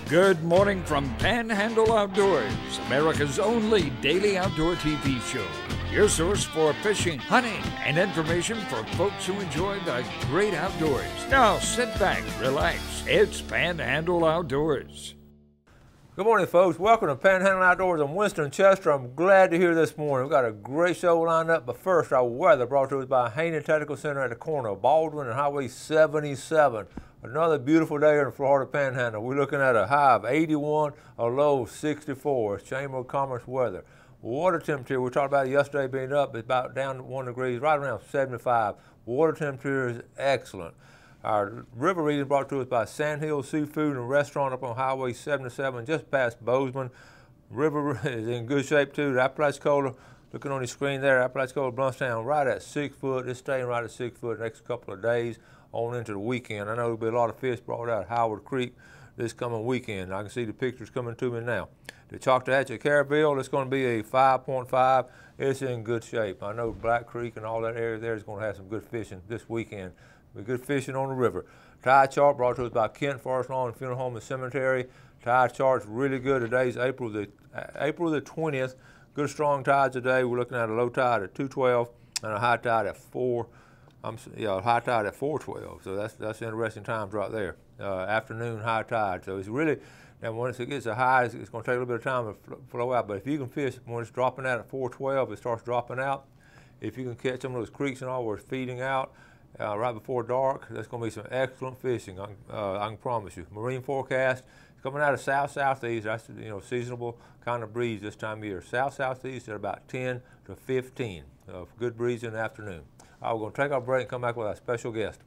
Good morning from Panhandle Outdoors, America's only daily outdoor TV show. Your source for fishing, hunting, and information for folks who enjoy the great outdoors. Now sit back, relax. It's Panhandle Outdoors. Good morning, folks. Welcome to Panhandle Outdoors. I'm Winston Chester. I'm glad to hear this morning. We've got a great show lined up, but first, our weather brought to us by Haney Technical Center at the corner of Baldwin and Highway 77. Another beautiful day in the Florida Panhandle. We're looking at a high of 81, a low of 64. It's Chamber of Commerce weather. Water temperature, we talked about it yesterday being up, it's about down 1 degree, right around 75. Water temperature is excellent. Our river reading brought to us by Sandhill Seafood and Restaurant up on Highway 77, just past Bozeman. River is in good shape too. The Apalachicola, looking on your screen there, Apalachicola Bluntstown right at 6 foot. It's staying right at 6 foot the next couple of days on into the weekend. I know there'll be a lot of fish brought out of Howard Creek this coming weekend. I can see the pictures coming to me now. The Choctawhatchee Caryville, it's going to be a 5.5. It's in good shape. I know Black Creek and all that area there is going to have some good fishing this weekend. Be good fishing on the river. Tide chart brought to us by Kent Forest Lawn and Funeral Home and Cemetery. Tide chart's really good. Today's April the 20th. Good strong tides today. We're looking at a low tide at 212 and a high tide at 4. High tide at 412. So that's interesting times right there. Afternoon high tide. So it's really, and once it gets a high, it's going to take a little bit of time to flow out. But if you can fish when it's dropping out at 412, it starts dropping out. If you can catch some of those creeks and all where it's feeding out right before dark, that's going to be some excellent fishing. I can promise you. Marine forecast is coming out of south-southeast. That's seasonable kind of breeze this time of year. South-southeast at about 10 to 15. Good breeze in the afternoon. We're going to take our break and come back with our special guest.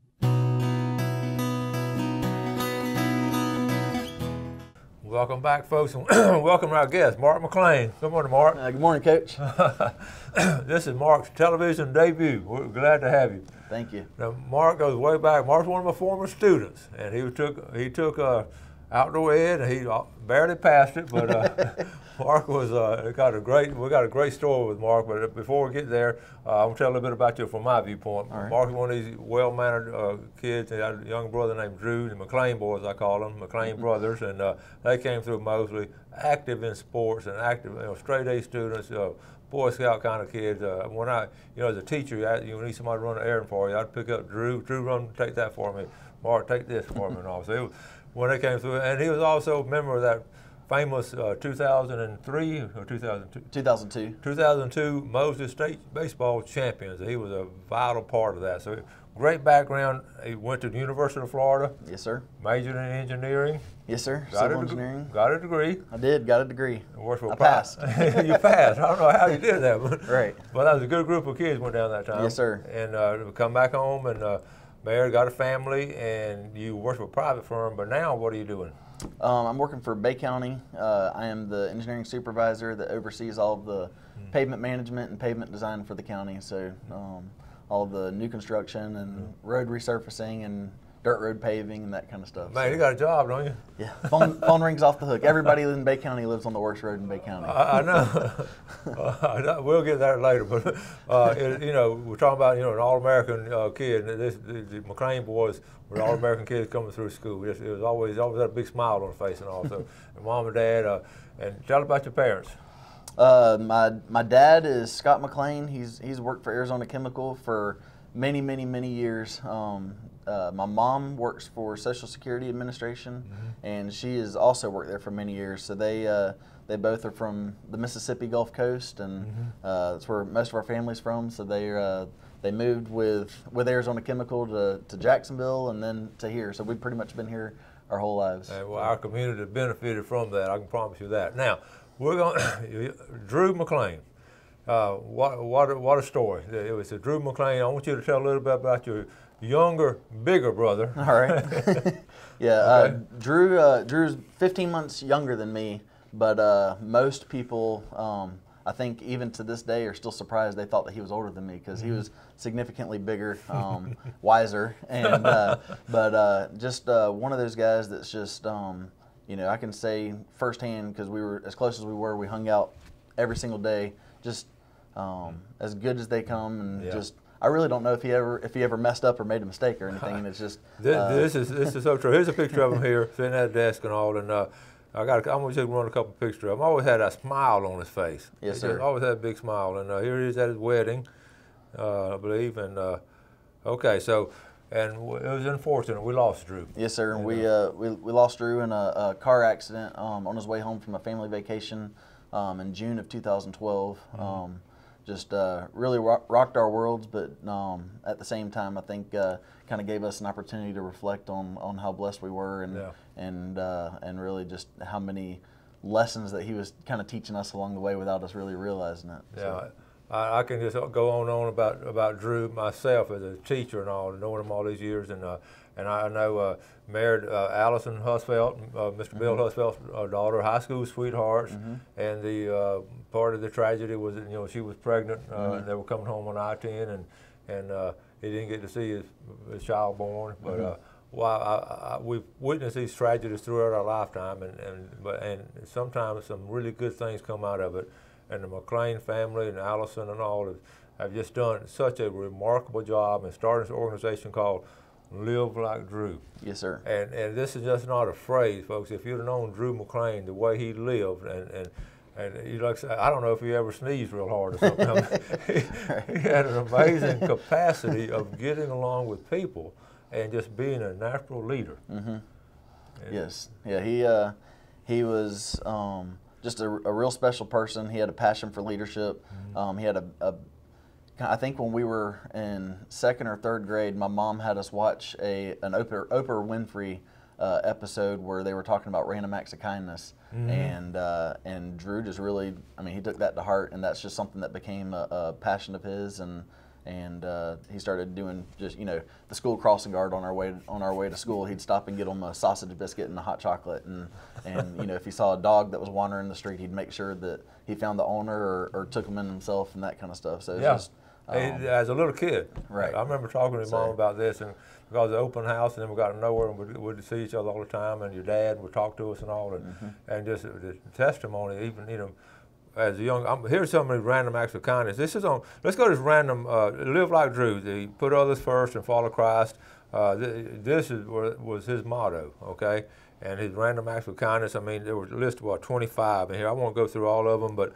Welcome back, folks, and welcome our guest, Mark McClain. Good morning, Mark. Good morning, Coach. This is Mark's television debut. We're glad to have you. Thank you. Now, Mark goes way back. Mark's one of my former students, and he took outdoor ed, and he barely passed it, but Mark was we got a great story with Mark. But before we get there, I'm gonna tell a little bit about you from my viewpoint. All right. Mark is one of these well-mannered kids. He had a young brother named Drew, the McClain boys, I call them, McClain brothers, and they came through Mosley, active in sports and active, straight A students. Boy Scout kind of kids. When I, as a teacher, you need somebody to run an errand for you. I'd pick up Drew. Drew, take that for me. Mark, take this for me, and all. So when they came through, and he was also a member of that famous 2003 or 2002? 2002. 2002 Moses State baseball champions. He was a vital part of that. So great background. He went to the University of Florida. Yes, sir. Majored in engineering. Yes, sir. Civil engineering. Got a degree. I did. Got a degree. I passed. You passed. I don't know how you did that, but right. But that was a good group of kids went down that time. Yes, sir. And come back home and married, got a family, and you worked for a private firm. But now, what are you doing? I'm working for Bay County. I am the engineering supervisor that oversees all of the pavement management and pavement design for the county. So all of the new construction and road resurfacing and dirt road paving and that kind of stuff. Man, you got a job, don't you? Yeah. Phone rings off the hook. Everybody in Bay County lives on the worst road in Bay County. I know. We'll get there later, but we're talking about an all-American kid. The McClain boys were all-American kids coming through school. It was always had a big smile on their face and all. So, and mom and dad. And tell about your parents. My dad is Scott McClain. He's worked for Arizona Chemical for many years. My mom works for Social Security Administration, and she has also worked there for many years. So they both are from the Mississippi Gulf Coast, and that's where most of our family's from. So they moved with Arizona Chemical to Jacksonville and then to here. So we've pretty much been here our whole lives. Well, our community benefited from that. I can promise you that. Now we're going Drew McClain. What a story! It was a Drew McClain. I want you to tell a little bit about your younger, bigger brother. All right. Yeah, okay. Drew's 15 months younger than me, but most people, I think even to this day, are still surprised they thought that he was older than me because he was significantly bigger, wiser, and but just one of those guys that's just, I can say firsthand because we were as close as we were. We hung out every single day, just as good as they come, and just I really don't know if he ever messed up or made a mistake or anything. And it's just this is so true. Here's a picture of him here sitting at the desk and all, and I'm gonna just run a couple pictures of him. Always had a smile on his face. Yes, he sir. Just always had a big smile, and here he is at his wedding, I believe. And okay, so and it was unfortunate we lost Drew. Yes, sir. And we lost Drew in a car accident on his way home from a family vacation in June of 2012. Just really rocked our worlds, but at the same time, I think kind of gave us an opportunity to reflect on how blessed we were, and really just how many lessons that he was kind of teaching us along the way without us really realizing it. Yeah, So. I can just go on about Drew myself as a teacher and all, knowing him all these years, and I know married Allison Husfeld, Mr. Bill Husfeld's daughter, high school sweethearts, and the part of the tragedy was that she was pregnant and they were coming home on I-10, and he didn't get to see his child born, but. We've witnessed these tragedies throughout our lifetime, and sometimes some really good things come out of it. And the McLean family and Allison and all have just done such a remarkable job in starting this organization called Live Like Drew. Yes, sir. And this is just not a phrase, folks. If you'd have known Drew McLean, the way he lived, and he like I don't know if he ever sneezed real hard or something. He had an amazing capacity of getting along with people and just being a natural leader. Yes. Yeah. He was. Just a real special person. He had a passion for leadership. He had I think when we were in 2nd or 3rd grade, my mom had us watch an Oprah Winfrey episode where they were talking about random acts of kindness, and Drew just really, he took that to heart, and that's just something that became a passion of his, and he started doing just the school crossing guard on our way to school. He'd stop and get him a sausage biscuit and a hot chocolate, and if he saw a dog that was wandering the street, he'd make sure that he found the owner or took him in himself and that kind of stuff. So it's just as a little kid, right? I remember talking to his mom about this, and because of the open house, and then we got to know her, and we'd see each other all the time, and your dad would talk to us and all, and just the testimony, even as a young, here's some of these random acts of kindness. This is on. Let's go to this random. Live like Drew. He put others first and follow Christ. This was his motto. Okay, and his random acts of kindness. There was a list of 25 in here. I won't go through all of them, but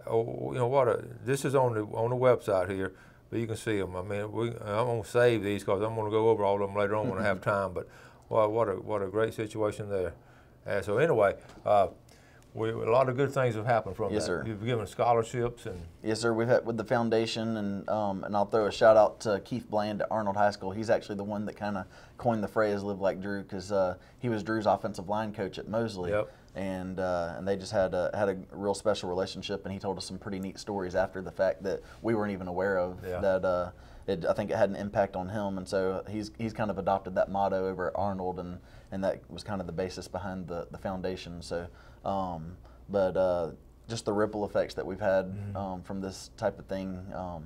this is on the website here, but you can see them. I'm gonna save these because I'm gonna go over all of them later on when I have time. But what a great situation there. And so anyway. A lot of good things have happened from that. Yes, sir. You've given scholarships and. Yes, sir. We've had with the foundation, and I'll throw a shout out to Keith Bland at Arnold High School. He's actually the one that kind of coined the phrase "Live Like Drew" because he was Drew's offensive line coach at Mosley. Yep. And they just had a real special relationship, and he told us some pretty neat stories after the fact that we weren't even aware of. Yeah. That I think it had an impact on him, and so he's kind of adopted that motto over at Arnold, and that was kind of the basis behind the foundation. So. Just the ripple effects that we've had from this type of thing.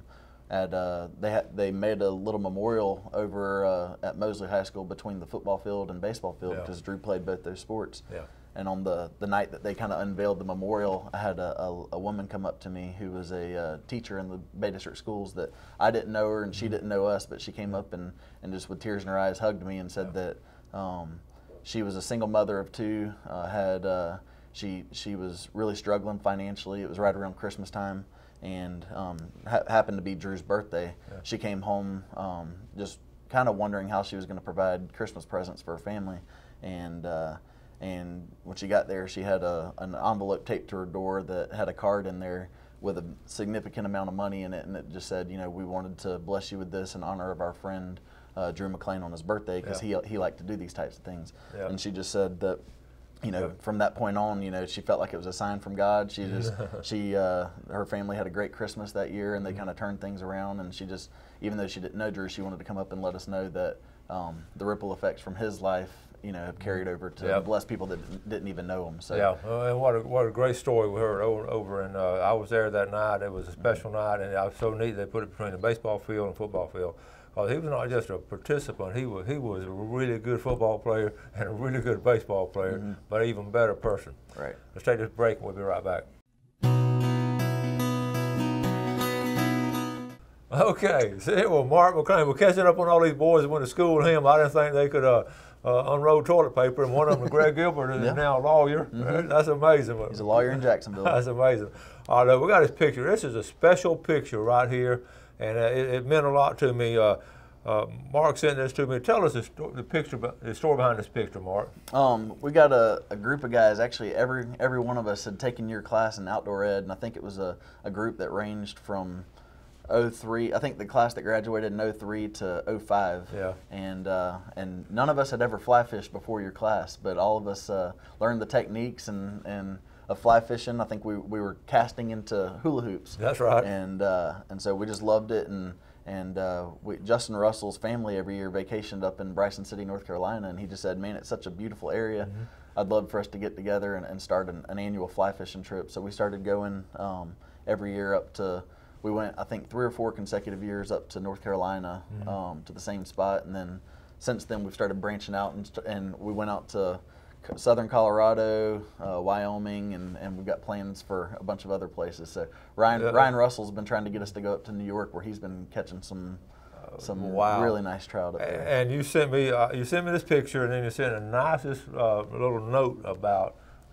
They made a little memorial over at Mosley High School between the football field and baseball field because Drew played both those sports. Yeah. And on the night that they kind of unveiled the memorial, I had a woman come up to me who was a teacher in the Bay District schools that I didn't know her and she didn't know us, but she came up and just with tears in her eyes hugged me and said that she was a single mother of 2, She was really struggling financially. It was right around Christmas time, and happened to be Drew's birthday. Yeah. She came home just kind of wondering how she was going to provide Christmas presents for her family, and when she got there, she had an envelope taped to her door that had a card in there with a significant amount of money in it, and it just said, we wanted to bless you with this in honor of our friend Drew McLean on his birthday because he liked to do these types of things. Yeah. And she just said that. From that point on, she felt like it was a sign from God. Her family had a great Christmas that year, and they kind of turned things around. And she just, even though she didn't know Drew, she wanted to come up and let us know that the ripple effects from his life, have carried over to bless people that didn't even know him. So and what a great story we heard over. And I was there that night. It was a special night, and it was so neat they put it between the baseball field and football field. He was not just a participant, he was a really good football player and a really good baseball player, but an even better person. Right. Let's take this break and we'll be right back. Okay, see, well, Mark McLean, we're catching up on all these boys that went to school with him. I didn't think they could unroll toilet paper, and one of them, Greg Gilbert, is now a lawyer. That's amazing. He's a lawyer in Jacksonville. That's amazing. All right, we got his picture. This is a special picture right here, and it meant a lot to me. Mark sent this to me. Tell us the story behind this picture, Mark. We got a group of guys. Actually, every one of us had taken your class in outdoor ed, and I think it was a group that ranged from 03. I think the class that graduated in 03 to 05. Yeah. And none of us had ever fly fished before your class, but all of us learned the techniques and of fly fishing. I think we were casting into hula hoops. That's right. And so we just loved it. And Justin Russell's family every year vacationed up in Bryson City, North Carolina, and he just said, man, it's such a beautiful area. I'd love for us to get together and start an annual fly fishing trip. So we started going every year up to, we went, I think, 3 or 4 consecutive years up to North Carolina to the same spot. And then since then, we've started branching out, and we went out to Southern Colorado, Wyoming, and we've got plans for a bunch of other places. So Ryan Russell's been trying to get us to go up to New York, where he's been catching some really nice trout up there. And you sent me this picture, and then you sent a nicest little note about.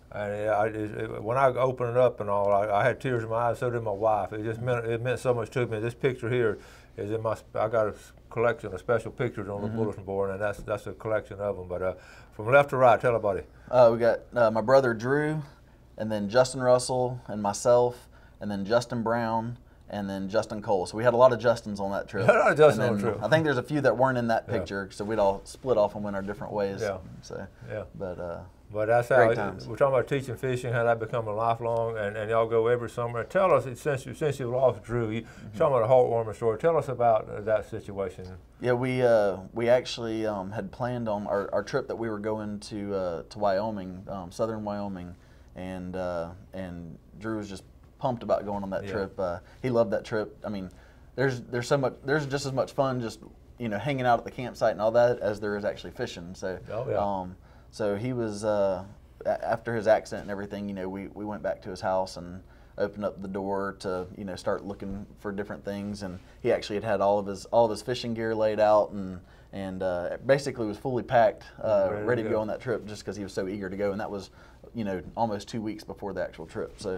And when I opened it up and all, I had tears in my eyes. So did my wife. It meant so much to me. This picture here is in my. I got a collection of special pictures on the bulletin board, and that's a collection of them. But from left to right, tell everybody. We got my brother Drew, and then Justin Russell, and myself, and then Justin Brown, and then Justin Cole. So we had a lot of Justins on that trip. on the trip. I think there's a few that weren't in that picture, so we'd all split off and went our different ways. Yeah. So, yeah. But that's how we're talking about teaching fishing, how that become a lifelong, and y'all go every summer. Tell us, since you lost Drew, you're talking about a heartwarming story. Tell us about that situation. Yeah, we actually had planned on our trip that we were going to Wyoming, southern Wyoming, and Drew was just pumped about going on that trip. He loved that trip. I mean, there's just as much fun just hanging out at the campsite and all that as there is actually fishing. So. So he was, after his accident and everything, we went back to his house and opened up the door to, start looking for different things. And he actually had all of his fishing gear laid out and basically was fully packed, ready to go on that trip just because he was so eager to go. And that was, almost 2 weeks before the actual trip. So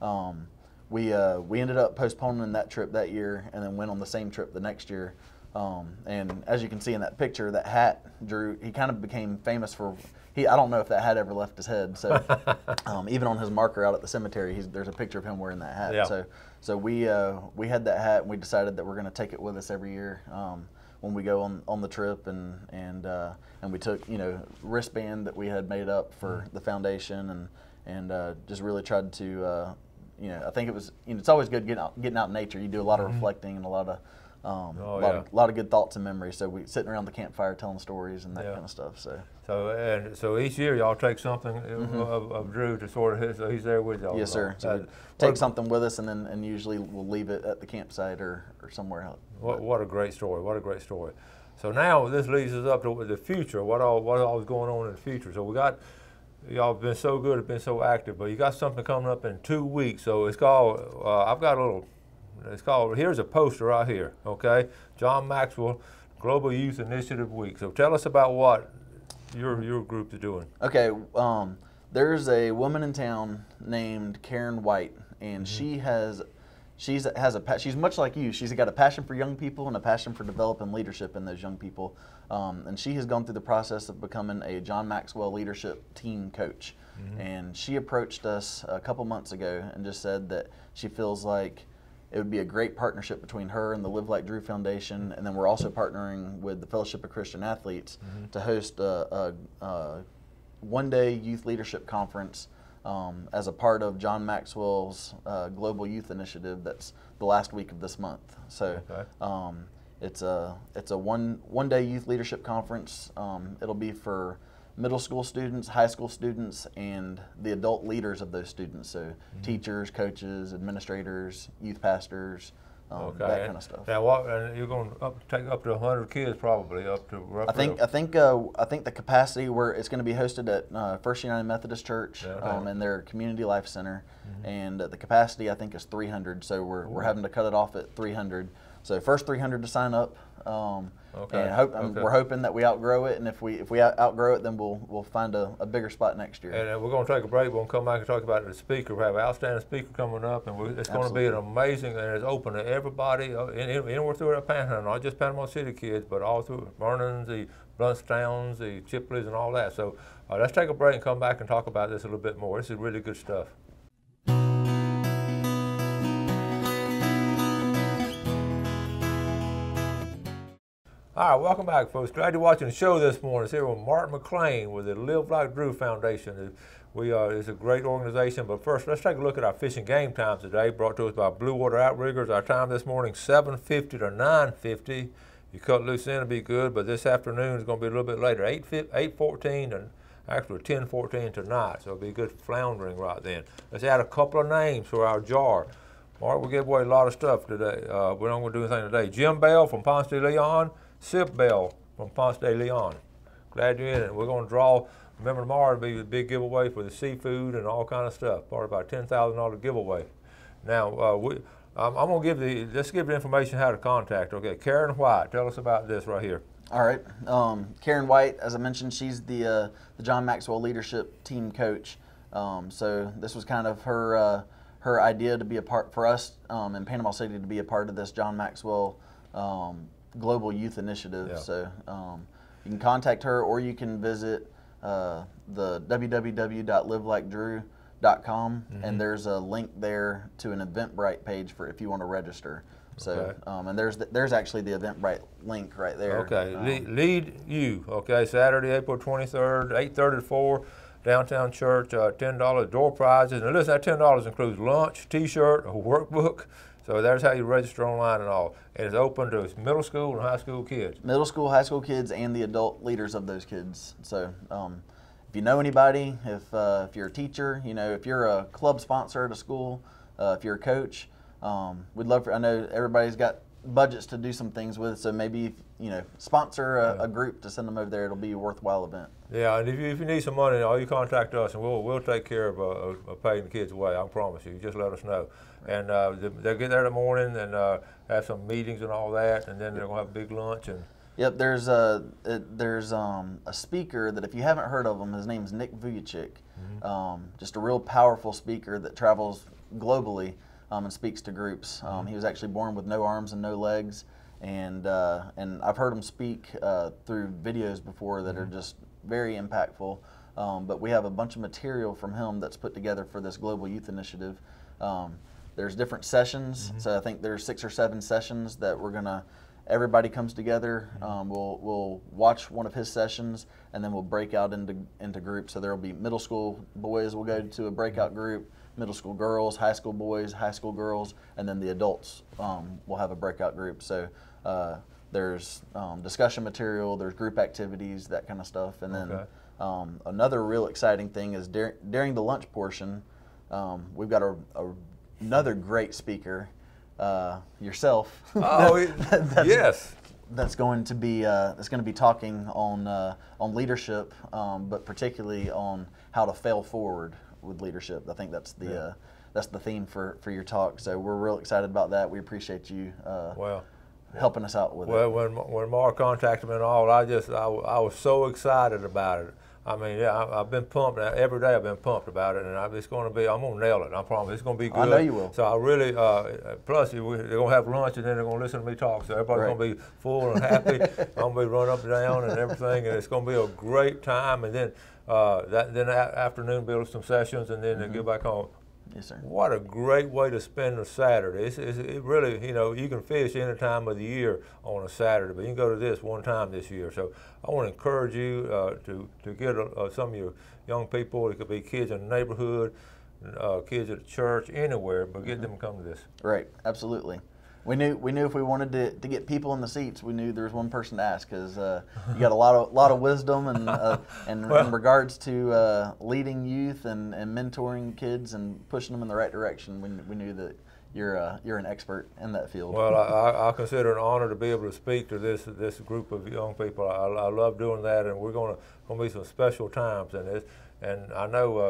we ended up postponing that trip that year and then went on the same trip the next year. And as you can see in that picture, that hat, Drew, he kind of became famous for, I don't know if that hat ever left his head. So even on his marker out at the cemetery, there's a picture of him wearing that hat. Yeah. So we had that hat, and we decided that we're going to take it with us every year when we go on the trip, and we took wristband that we had made up for the foundation, and just really tried to I think it was it's always good getting out in nature. You do a lot of reflecting and a lot of a lot of good thoughts and memories. So we sitting around the campfire telling stories and that kind of stuff. So each year y'all take something of Drew to sort of so he's there with y'all. Yes, sir. So we take something with us, and usually we'll leave it at the campsite or somewhere else. What a great story! What a great story. So now this leads us up to the future. What all is going on in the future? So we got. Y'all have been so good, have been so active, but you got something coming up in 2 weeks. So it's called. I've got a little. It's called, here's a poster right here, okay? John Maxwell Global Youth Initiative Week. So tell us about what your group is doing. Okay, there's a woman in town named Karen White, and she's much like you. She's got a passion for young people and a passion for developing leadership in those young people. And she has gone through the process of becoming a John Maxwell leadership team coach. And she approached us a couple months ago and just said that she feels like it would be a great partnership between her and the Live Like Drew Foundation, and then we're also partnering with the Fellowship of Christian Athletes to host a one-day youth leadership conference as a part of John Maxwell's Global Youth Initiative. That's the last week of this month. So it's a one-day youth leadership conference. It'll be for middle school students, high school students, and the adult leaders of those students. So teachers, coaches, administrators, youth pastors, that kind of stuff. Now, and you're going to take up to 100 kids, probably up to roughly. I think the capacity where it's going to be hosted at First United Methodist Church and their Community Life Center, and the capacity I think is 300. So we're having to cut it off at 300. So first 300 to sign up. Okay. And we're hoping that we outgrow it, and if we outgrow it, then we'll find a bigger spot next year. And we're going to take a break. We'll come back and talk about the speaker. We have an outstanding speaker coming up, and it's going to be an amazing, and it's open to everybody anywhere through that Panhandle, not just Panama City kids, but all through Vernon's, the Bluntstowns, the Chipleys, and all that. So let's take a break and come back and talk about this a little bit more. This is really good stuff. All right, welcome back, folks. Glad you're watching the show this morning. It's here with Mark McClain with the Live Like Drew Foundation. It's a great organization, but first, let's take a look at our fishing game times today, brought to us by Blue Water Outriggers. Our time this morning, 7:50 to 9:50. You cut loose in, it'll be good, but this afternoon is going to be a little bit later, 8:14 and actually 10:14 tonight, so it'll be good floundering right then. Let's add a couple of names for our jar. Mark, we'll give away a lot of stuff today. We don't want to do anything today. Jim Bell from Ponce de Leon. Sip Bell from Ponce de Leon. Glad you're in it. We're going to draw, remember tomorrow will be a big giveaway for the seafood and all kind of stuff, part of our $10,000 giveaway. Now, I'm going to let's give the information how to contact. Okay, Karen White, tell us about this right here. All right, Karen White, as I mentioned, she's the John Maxwell Leadership Team Coach. So this was kind of her idea to be a part, for us in Panama City, to be a part of this John Maxwell Global Youth Initiative. Yeah. So you can contact her, or you can visit the www.livelikedrew.com, and there's a link there to an Eventbrite page for if you want to register. So and there's actually the Eventbrite link right there. Okay, Lead You. Okay, Saturday, April 23rd, 8:30 to 4, downtown church. $10 door prizes. And listen, that $10 includes lunch, T-shirt, a workbook. So there's how you register online and all. And it's open to middle school and high school kids. Middle school, high school kids, and the adult leaders of those kids. So if you know anybody, if you're a teacher, if you're a club sponsor at a school, if you're a coach, we'd love I know everybody's got budgets to do some things with, so maybe sponsor a group to send them over there. It'll be a worthwhile event. Yeah, and if you need some money, all you contact us, and we'll take care of paying the kids away. I promise you. Just let us know. And they'll get there in the morning and have some meetings and all that, and then they're gonna have a big lunch. And yep, there's a speaker that, if you haven't heard of him, his name's Nick Vujicic. Just a real powerful speaker that travels globally and speaks to groups. He was actually born with no arms and no legs, and I've heard him speak through videos before that are just very impactful. But we have a bunch of material from him that's put together for this Global Youth Initiative. There's different sessions, so I think there's 6 or 7 sessions that everybody comes together. We'll watch one of his sessions, and then we'll break out into groups. So there'll be middle school boys will go to a breakout group, middle school girls, high school boys, high school girls, and then the adults will have a breakout group. So there's discussion material, there's group activities, that kind of stuff. And then another real exciting thing is during the lunch portion, we've got another great speaker, yourself. Oh, yes. That's going to be talking on leadership, but particularly on how to fail forward with leadership. I think that's the theme for your talk. So we're real excited about that. We appreciate you helping us out with it. Well, when Mark contacted me and all, I was so excited about it. I mean, yeah, I've been pumped. Every day I've been pumped about it, and I'm going to nail it. I promise. It's going to be good. I know you will. So I really, plus they're going to have lunch, and then they're going to listen to me talk. So everybody's going to be full and happy. I'm going to be run up and down and everything, and it's going to be a great time. And then that afternoon, build some sessions, and then get back home. Yes, sir. What a great way to spend a Saturday. It really, you can fish any time of the year on a Saturday, but you can go to this one time this year. So I want to encourage you to get some of your young people. It could be kids in the neighborhood, kids at the church, anywhere, but get them to come to this. Right, absolutely. We knew if we wanted to get people in the seats, we knew there was one person to ask, because you got a lot of wisdom and in regards to leading youth and mentoring kids and pushing them in the right direction. We knew that you're an expert in that field. Well, I consider it an honor to be able to speak to this group of young people. I love doing that, and we're going to be some special times in this. And I know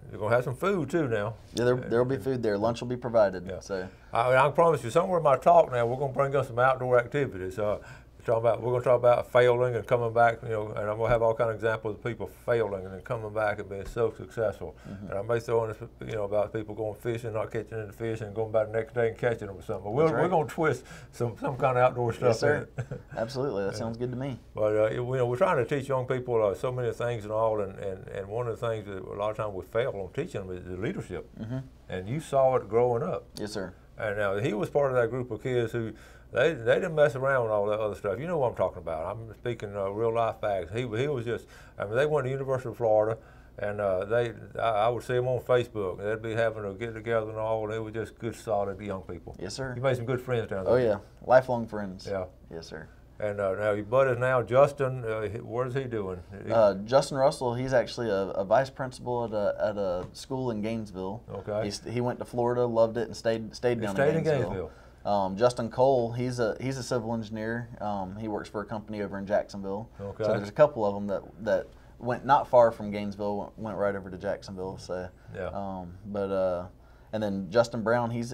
you're going to have some food too now. Yeah, there'll be food there. Lunch will be provided. Yeah. So I promise you, somewhere in my talk now, we're going to bring up some outdoor activities. We're going to talk about failing and coming back, and I'm going to have all kind of examples of people failing and then coming back and being so successful. And I may throw in, about people going fishing, not catching any fish, and going back the next day and catching them or something. But we're going to twist some kind of outdoor stuff. Yes, sir. Absolutely, that sounds good to me. But we're trying to teach young people so many things and all, and one of the things that a lot of times we fail on teaching them is the leadership. And you saw it growing up. Yes, sir. And now he was part of that group of kids who they didn't mess around with all that other stuff. You know what I'm talking about. I'm speaking real life facts. He was just. They went to the University of Florida, and I would see them on Facebook. They'd be having a get together and all. And they were just good, solid young people. Yes, sir. You made some good friends down there. Oh yeah, lifelong friends. Yeah. Yes, sir. And now your buddy now, Justin. What is he doing? Justin Russell. He's actually a vice principal at a school in Gainesville. Okay. He went to Florida, loved it, and stayed down in Gainesville. Justin Cole, he's a civil engineer. He works for a company over in Jacksonville. Okay. So there's a couple of them that went not far from Gainesville, went right over to Jacksonville. So yeah. And then Justin Brown, he's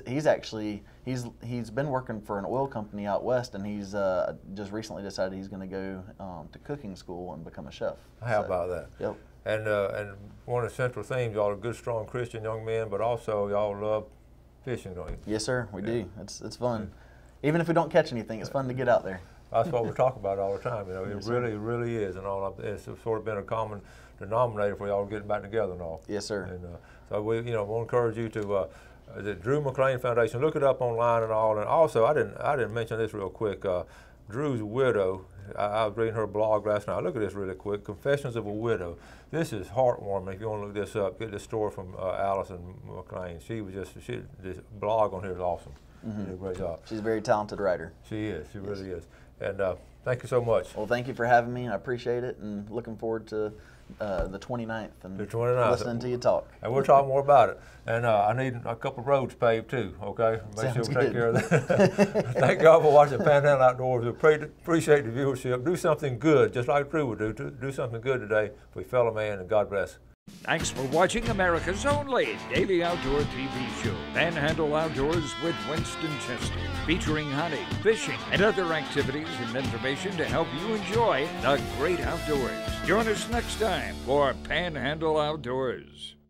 been working for an oil company out west, and he's just recently decided he's going to go to cooking school and become a chef. How about that? Yep. And one of the central themes, y'all are good, strong Christian young men, but also y'all love fishing, don't you? Yes, sir. We do. It's fun. Even if we don't catch anything, it's fun to get out there. That's what we talk about all the time. It Yes, really is, and all. It's sort of been a common denominator for y'all getting back together and all. Yes, sir. And so we, we'll encourage you to the Drew McLean Foundation. Look it up online and all. And also, I didn't mention this real quick. Drew's widow. I was reading her blog last night. Look at this really quick. Confessions of a Widow. This is heartwarming. If you want to look this up, get this story from Allison McLean. This blog on here is awesome. She did a great job. She's a very talented writer. She is. She really is. And thank you so much. Well, thank you for having me. I appreciate it, and looking forward to the 29th and the 29th. Listening to you talk. And we'll talk more about it. And I need a couple of roads paved too, okay? Make Sounds sure we take good. care of that. Thank y'all for watching Panhandle Outdoors. We appreciate the viewership. Do something good, just like Drew would do. Do something good today for your fellow man, and God bless. Thanks for watching America's only daily outdoor TV show, Panhandle Outdoors with Winston Chester, featuring hunting, fishing, and other activities and information to help you enjoy the great outdoors. Join us next time for Panhandle Outdoors.